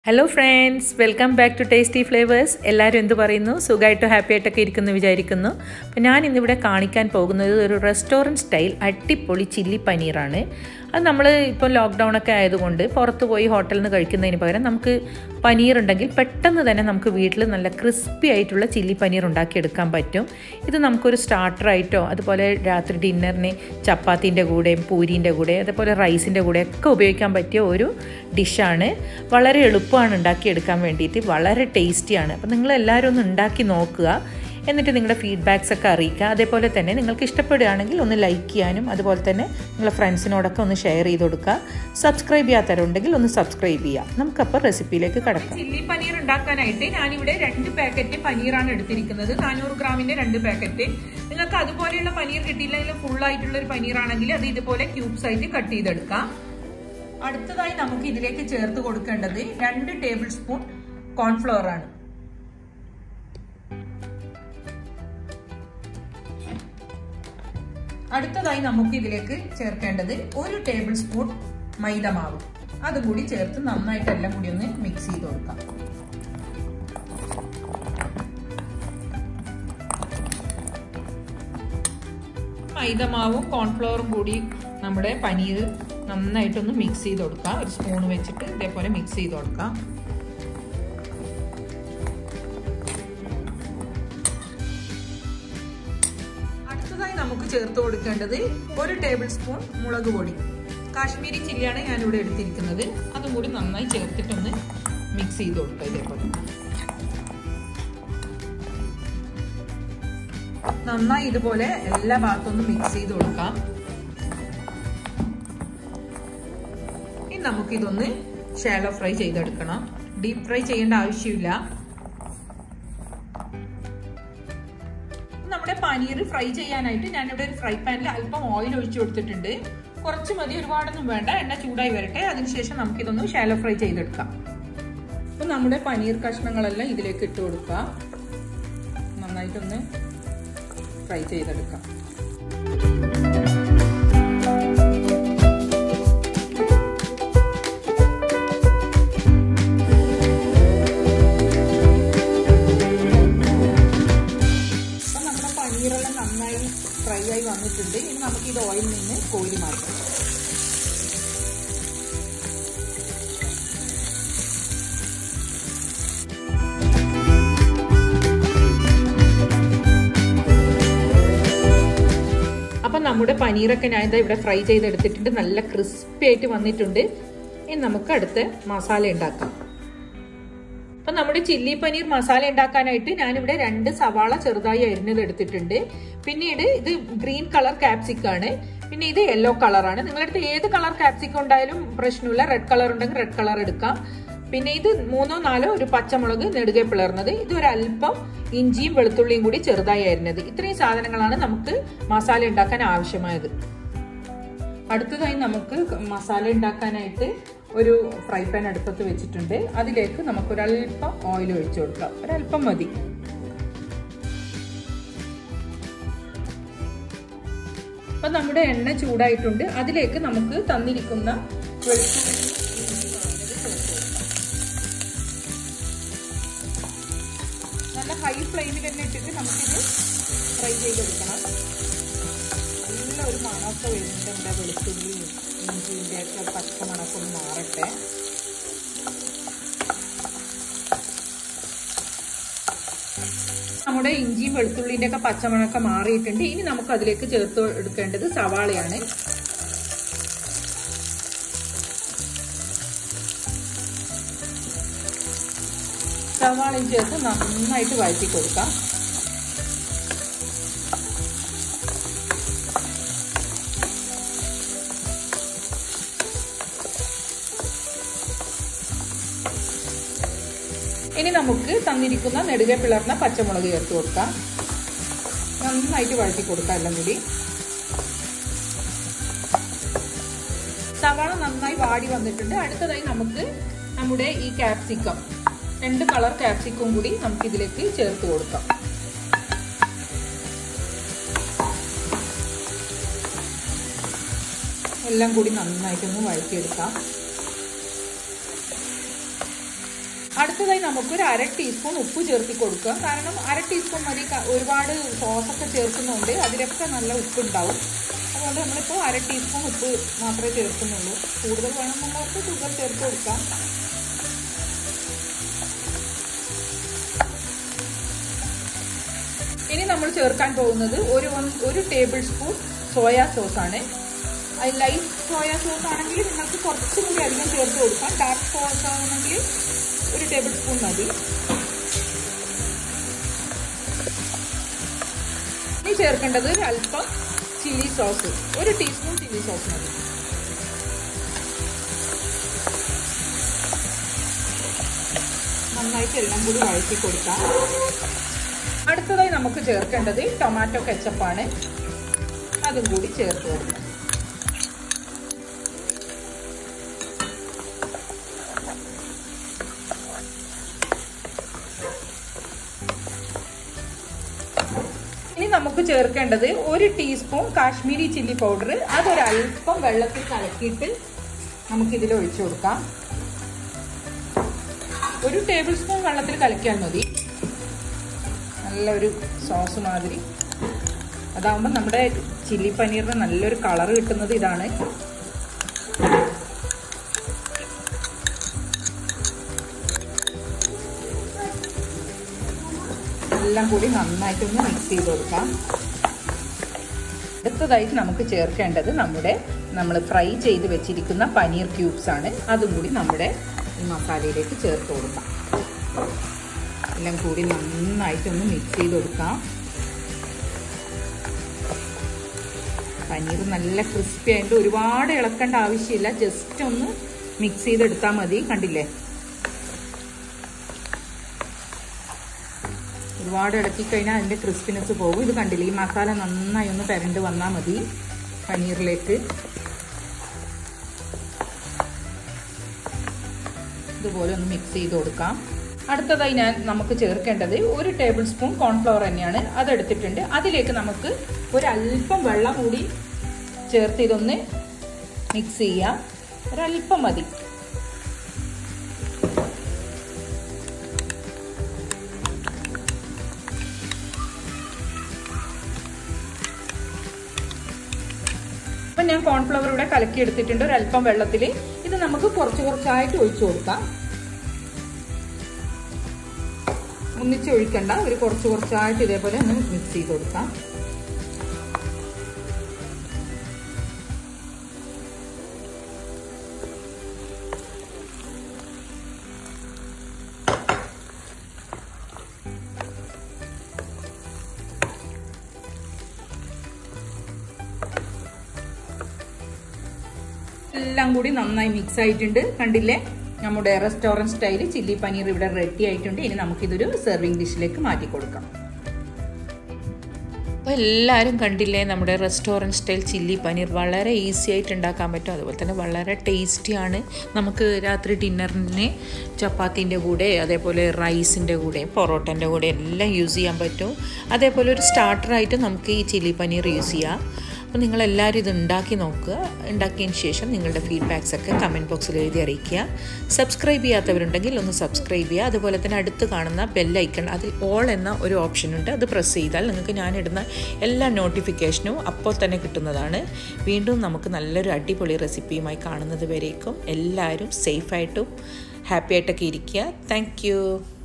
Hello friends, welcome back to Tasty Flavors. എല്ലാവരും എന്തു പറയുന്നു? സുഖമായിട്ട് ഹാപ്പി ആയിട്ടൊക്കെ ഇരിക്കുന്നു വിചാരിക്കുന്നു. അപ്പോൾ ഞാൻ ഇന്നിവിടെ കാണിക്കാൻ പോകുന്നത് ഒരു റെസ്റ്റോറൻറ്റ് സ്റ്റൈൽ അടിപൊളി ചില്ലി പനീറാണ്. അത് നമ്മൾ ഇപ്പോൾ ലോക്ക്ഡൗൺ ഒക്കെ ആയതുകൊണ്ട് പുറത്ത് പോയി ഹോട്ടലിൽ നിന്ന് കഴിക്കുന്നതിന് പകരം നമുക്ക് പനീർ ഉണ്ടെങ്കിൽ പെട്ടെന്ന് തന്നെ നമുക്ക് വീട്ടിൽ നല്ല ക്രിസ്പി ആയിട്ടുള്ള ചില്ലി പനീർ ഉണ്ടാക്കിയെടുക്കാൻ പറ്റും. ഇത് നമുക്കൊരു സ്റ്റാർട്ടറായിട്ടോ അതുപോലെ രാത്രി ഡിന്നറിന് ചപ്പാത്തിൻ്റെ കൂടെയും പൂരീൻ്റെ കൂടെ അതുപോലെ റൈസിൻ്റെ കൂടെ ഒക്കെ ഉപയോഗിക്കാൻ പറ്റിയ ഒരു ഡിഷാണ്. വളരെ എളുപ്പമാണ് ഉണ്ടാക്കിയെടുക്കാൻ വേണ്ടിയിട്ട്, വളരെ ടേസ്റ്റിയാണ്. അപ്പോൾ നിങ്ങളെല്ലാവരും ഒന്ന് ഉണ്ടാക്കി നോക്കുക, എന്നിട്ട് നിങ്ങളുടെ ഫീഡ്ബാക്സ് ഒക്കെ അറിയിക്കുക. അതേപോലെ തന്നെ നിങ്ങൾക്ക് ഇഷ്ടപ്പെടുകയാണെങ്കിൽ ഒന്ന് ലൈക്ക് ചെയ്യാനും അതുപോലെ തന്നെ നിങ്ങളുടെ ഫ്രണ്ട്സിനോടൊക്കെ ഒന്ന് ഷെയർ ചെയ്ത് കൊടുക്കുക. സബ്സ്ക്രൈബ് ചെയ്യാത്തവരുണ്ടെങ്കിൽ ഒന്ന് സബ്സ്ക്രൈബ് ചെയ്യുക. നമുക്കപ്പോൾ റെസിപ്പിയിലേക്ക് കടക്കാം. ചില്ലി പനീർ ഉണ്ടാക്കാനായിട്ട് ഞാനിവിടെ 2 പാക്കറ്റ് പനീറാണ് എടുത്തിരിക്കുന്നത്. 400 ഗ്രാമിന്റെ 2 പാക്കറ്റ്. നിങ്ങൾക്ക് അതുപോലെയുള്ള പനീർ കിട്ടിയില്ലെങ്കിൽ ഫുൾ ആയിട്ടുള്ള ഒരു പനീറാണെങ്കിൽ അത് ഇതുപോലെ ക്യൂബ്സ് ആയിട്ട് കട്ട് ചെയ്തെടുക്കാം. അടുത്തതായി നമുക്ക് ഇതിലേക്ക് ചേർത്ത് കൊടുക്കേണ്ടത് 2 ടേബിൾ സ്പൂൺ കോൺഫ്ലോർ ആണ്. അടുത്തതായി നമുക്ക് ഇതിലേക്ക് ചേർക്കേണ്ടത് 1 ടേബിൾ സ്പൂൺ മൈദമാവ്. അതും കൂടി ചേർത്ത് നന്നായിട്ട് എല്ലാം കൂടി ഒന്ന് മിക്സ് ചെയ്ത് കൊടുക്കാം. മൈദമാവും കോൺഫ്ലവറും കൂടി നമ്മുടെ പനീർ നന്നായിട്ടൊന്ന് മിക്സ് ചെയ്ത് കൊടുക്കാം. ഒരു സ്പൂൺ വെച്ചിട്ട് ഇതേപോലെ മിക്സ് ചെയ്ത് കൊടുക്കാം. അടുത്തതായി നമുക്ക് ചേർത്ത് കൊടുക്കേണ്ടത് 1 ടേബിൾ സ്പൂൺ മുളക് പൊടി. കാശ്മീരി ചില്ലിയാണ് ഞാനിവിടെ എടുത്തിരിക്കുന്നത്. അതും കൂടി നന്നായി ചേർത്തിട്ടൊന്ന് മിക്സ് ചെയ്ത് കൊടുക്കുക. ഇതേപോലെ നന്നായി ഇതുപോലെ എല്ലാ ഭാഗത്തൊന്നും മിക്സ് ചെയ്ത് കൊടുക്കാം. ഇനി നമുക്കിതൊന്ന് ഷാലോ ഫ്രൈ ചെയ്തെടുക്കണം. ഡീപ് ഫ്രൈ ചെയ്യേണ്ട ആവശ്യമില്ല. നമ്മുടെ പനീർ ഫ്രൈ ചെയ്യാനായിട്ട് ഞാനിവിടെ ഒരു ഫ്രൈ പാനിൽ അല്പം ഓയിൽ ഒഴിച്ചു കൊടുത്തിട്ടുണ്ട്. കുറച്ച് മതി, ഒരുപാടൊന്നും വേണ്ട. എണ്ണ ചൂടായി വരട്ടെ, അതിനുശേഷം നമുക്കിതൊന്ന് ഷാലോ ഫ്രൈ ചെയ്തെടുക്കാം. അപ്പൊ നമ്മുടെ പനീർ കഷ്ണങ്ങളെല്ലാം ഇതിലേക്ക് ഇട്ട് കൊടുക്കാം. നന്നായിട്ടൊന്ന് ഫ്രൈ ചെയ്തെടുക്കാം. പനീറെല്ലാം നന്നായി ഫ്രൈ ആയി വന്നിട്ടുണ്ട്. ഇനി നമുക്ക് ഇത് ഓയിലിൽ നിന്ന് കോരി മാറ്റാം. അപ്പം നമ്മുടെ പനീറൊക്കെ ഞാൻ ഇതാ ഇവിടെ ഫ്രൈ ചെയ്തെടുത്തിട്ടുണ്ട്. നല്ല ക്രിസ്പി ആയിട്ട് വന്നിട്ടുണ്ട്. ഇനി നമുക്ക് അടുത്ത മസാല ഉണ്ടാക്കാം. അപ്പം നമ്മുടെ ചില്ലി പനീർ മസാല ഉണ്ടാക്കാനായിട്ട് ഞാനിവിടെ 2 സവാള ചെറുതായി അരിഞ്ഞത് എടുത്തിട്ടുണ്ട്. പിന്നീട് ഇത് ഗ്രീൻ കളർ ക്യാപ്സിക്കം ആണ്. പിന്നെ ഇത് യെല്ലോ കളറാണ്. നിങ്ങളുടെ അടുത്ത് ഏത് കളർ ക്യാപ്സിക്കം ഉണ്ടായാലും പ്രശ്നമില്ല. റെഡ് കളർ ഉണ്ടെങ്കിൽ റെഡ് കളർ എടുക്കാം. പിന്നെ ഇത് 3-4 ഒരു പച്ചമുളക് നെടുകെ പിളർന്നത്. ഇത് ഒരു അല്പം ഇഞ്ചിയും വെളുത്തുള്ളിയും കൂടി ചെറുതായി അരിഞ്ഞത്. ഇത്രയും സാധനങ്ങളാണ് നമുക്ക് മസാല ഉണ്ടാക്കാൻ ആവശ്യമായത്. അടുത്തതായി നമുക്ക് മസാല ഉണ്ടാക്കാനായിട്ട് ഒരു ഫ്രൈ പാൻ അടുപ്പത്ത് വെച്ചിട്ടുണ്ട്. അതിലേക്ക് നമുക്കൊരല്പം ഓയിൽ ഒഴിച്ചു കൊടുക്കാം. ഒരല്പം മതി. അപ്പൊ നമ്മുടെ എണ്ണ ചൂടായിട്ടുണ്ട്. അതിലേക്ക് നമുക്ക് തന്നിരിക്കുന്ന വെളുത്തുള്ളി നല്ല ഹൈ ഫ്ലെയിമിൽ തന്നെ ഇട്ടിട്ട് നമുക്കിത് ഫ്രൈ ചെയ്തെടുക്കണം. നല്ല ഒരു മണമൊക്കെ വരുന്നുണ്ട്. നമ്മുടെ വെളുത്തുള്ളി ഇഞ്ചിൻ്റെ ഒക്കെ പച്ച മണക്കൊന്ന് മാറട്ടെ. നമ്മുടെ ഇഞ്ചിയും വെളുത്തുള്ളിൻ്റെ ഒക്കെ പച്ചമണമൊക്കെ മാറിയിട്ടുണ്ട്. ഇനി നമുക്ക് അതിലേക്ക് ചേർത്ത് എടുക്കേണ്ടത് സവാളയാണ്. സവാളയും ചേർത്ത് നന്നായിട്ട് വഴറ്റി കൊടുക്കാം. ഇനി നമുക്ക് തന്നിരിക്കുന്ന നെടുകെ പിളർന്ന പച്ചമുളക് ചേർത്ത് കൊടുക്കാം. നന്നായിട്ട് വഴറ്റി കൊടുക്കാം എല്ലാം കൂടി. സവാള നന്നായി വാടി വന്നിട്ടുണ്ട്. അടുത്തതായി നമുക്ക് നമ്മുടെ ഈ ക്യാപ്സിക്കം 2 കളർ ക്യാപ്സിക്കം കൂടി നമുക്ക് ഇതിലേക്ക് ചേർത്ത് കൊടുക്കാം. എല്ലാം കൂടി നന്നായിട്ടൊന്ന് വഴറ്റിയെടുക്കാം. അടുത്തതായി നമുക്കൊരു 1/2 ടീസ്പൂൺ ഉപ്പ് ചേർത്തി കൊടുക്കുക. കാരണം 1/2 ടീസ്പൂൺ മതി. ഒരുപാട് സോസൊക്കെ ചേർക്കുന്നുണ്ട്, അതിലൊക്കെ നല്ല ഉപ്പുണ്ടാവും. അതുകൊണ്ട് നമ്മളിപ്പോൾ 1/2 ടീസ്പൂൺ ഉപ്പ് മാത്രമേ ചേർക്കുന്നുള്ളൂ. കൂടുതൽ വേണമെന്നുള്ളവർക്ക് കൂടുതൽ ചേർത്ത് കൊടുക്കാം. ഇനി നമ്മൾ ചേർക്കാൻ പോകുന്നത് ഒരു ടേബിൾ സ്പൂൺ സോയാ സോസാണ്. അത് ലൈറ്റ് സോയാ സോസ് ആണെങ്കിൽ നിങ്ങൾക്ക് കുറച്ചും കൂടി അധികം ചേർത്ത് കൊടുക്കാം. ഡാർക്ക് സോസ് ആണെങ്കിൽ 1 ടേബിൾ സ്പൂൺ മതി. ഇനി ചേർക്കേണ്ടത് അല്പം chilli sauce, 1 teaspoon chilli sauce മതി. നന്നായിട്ട് എല്ലാം കൂടി വഴറ്റി കൊടുക്കാം. അടുത്തതായി നമുക്ക് ചേർക്കേണ്ടത് ടൊമാറ്റോ കെച്ചപ്പാണ്. അതും കൂടി ചേർത്ത് കൊടുക്കാം. ഇനി നമുക്ക് ചേർക്കേണ്ടത് 1 ടീസ്പൂൺ കാശ്മീരി ചില്ലി പൗഡർ. അതൊരല്പം വെള്ളത്തിൽ കലക്കിയിട്ട് നമുക്കിതിൽ ഒഴിച്ചു കൊടുക്കാം. 1 ടേബിൾ സ്പൂൺ വെള്ളത്തിൽ കലക്കിയാൽ മതി. നല്ലൊരു സോസ് മാതിരി. അതാവുമ്പോൾ നമ്മുടെ ചില്ലി പനീറിന് നല്ലൊരു കളർ കിട്ടുന്നത് ഇതാണ്. എല്ലാം കൂടി നന്നായിട്ടൊന്ന് മിക്സ് ചെയ്ത് കൊടുക്കാം. അടുത്തതായിട്ട് നമുക്ക് ചേർക്കേണ്ടത് നമ്മൾ ഫ്രൈ ചെയ്ത് വെച്ചിരിക്കുന്ന പനീർ ക്യൂബ്സ് ആണ്. അതും കൂടി നമ്മുടെ ഈ മസാലയിലേക്ക് ചേർത്ത് കൊടുക്കാം. എല്ലാം കൂടി നന്നായിട്ടൊന്ന് മിക്സ് ചെയ്ത് കൊടുക്കാം. പനീർ നല്ല ക്രിസ്പി ആയിട്ട് ഒരുപാട് ഇളക്കേണ്ട ആവശ്യമില്ല. ജസ്റ്റ് ഒന്ന് മിക്സ് ചെയ്തെടുത്താൽ മതി. കണ്ടില്ലേ, ഒരുപാട് ഇളക്കി കഴിഞ്ഞാൽ അതിൻ്റെ ക്രിസ്പിനെസ് പോകും. ഇത് കണ്ടില്ലേ, ഈ മസാല നന്നായി ഒന്ന് പെരണ്ട് വന്നാൽ മതി പനീറിലേക്ക്. ഇതുപോലെ ഒന്ന് മിക്സ് ചെയ്ത് കൊടുക്കാം. അടുത്തതായി നമുക്ക് ചേർക്കേണ്ടത് 1 ടേബിൾ സ്പൂൺ കോൺഫ്ലവർ തന്നെയാണ്. അതെടുത്തിട്ടുണ്ട്. അതിലേക്ക് നമുക്ക് ഒരല്പം വെള്ളം കൂടി ചേർത്ത് ഇതൊന്ന് മിക്സ് ചെയ്യാം. ഒരല്പം മതി. അപ്പം ഞാൻ കോൺഫ്ലവർ ഇവിടെ കലക്കി എടുത്തിട്ടുണ്ട് ഒരല്പം വെള്ളത്തിൽ. ഇത് നമുക്ക് കുറച്ചായിട്ട് ഒഴിച്ചു കൊടുക്കാം. ഒന്നിച്ച് ഒഴിക്കണ്ട, കുറച്ചായിട്ട് ഇതേപോലെ ഒന്ന് മിക്സ് ചെയ്ത് കൊടുക്കാം. എല്ലാം കൂടി നന്നായി മിക്സ് ആയിട്ടുണ്ട്. കണ്ടില്ലേ, നമ്മുടെ റെസ്റ്റോറൻറ്റ് സ്റ്റൈൽ ചില്ലി പനീർ ഇവിടെ റെഡി ആയിട്ടുണ്ട്. ഇനി നമുക്കിതൊരു സെർവിങ് ഡിഷിലേക്ക് മാറ്റി കൊടുക്കാം. അപ്പോൾ എല്ലാവരും കണ്ടില്ലേ, നമ്മുടെ റെസ്റ്റോറൻറ്റ് സ്റ്റൈൽ ചില്ലി പനീർ വളരെ ഈസി ആയിട്ട് ഉണ്ടാക്കാൻ പറ്റും. അതുപോലെ തന്നെ വളരെ ടേസ്റ്റിയാണ്. നമുക്ക് രാത്രി ഡിന്നറിന് ചപ്പാത്തിൻ്റെ കൂടെ, അതേപോലെ റൈസിൻ്റെ കൂടെ, പൊറോട്ടൻ്റെ കൂടെ എല്ലാം യൂസ് ചെയ്യാൻ പറ്റും. അതേപോലെ ഒരു സ്റ്റാർട്ടറായിട്ട് നമുക്ക് ഈ ചില്ലി പനീർ യൂസ് ചെയ്യാം. അപ്പോൾ നിങ്ങളെല്ലാവരും ഇത് ഉണ്ടാക്കി നോക്കുക. ഉണ്ടാക്കിയതിന് ശേഷം നിങ്ങളുടെ ഫീഡ്ബാക്സൊക്കെ കമൻറ്റ് ബോക്സിൽ എഴുതി അറിയിക്കുക. സബ്സ്ക്രൈബ് ചെയ്യാത്തവരുണ്ടെങ്കിൽ ഒന്ന് സബ്സ്ക്രൈബ് ചെയ്യുക. അതുപോലെ തന്നെ അടുത്ത് കാണുന്ന ബെല്ലൈക്കൺ, അതിൽ ഓൾ എന്ന ഒരു ഓപ്ഷൻ ഉണ്ട്. അത് പ്രസ് ചെയ്താൽ നിങ്ങൾക്ക് ഞാനിടുന്ന എല്ലാ നോട്ടിഫിക്കേഷനും അപ്പോൾ തന്നെ കിട്ടുന്നതാണ്. വീണ്ടും നമുക്ക് നല്ലൊരു അടിപൊളി റെസിപ്പിയുമായി കാണുന്നത് വരേക്കും എല്ലാവരും സേഫായിട്ടും ഹാപ്പി ആയിട്ടൊക്കെ ഇരിക്കുക. Thank U.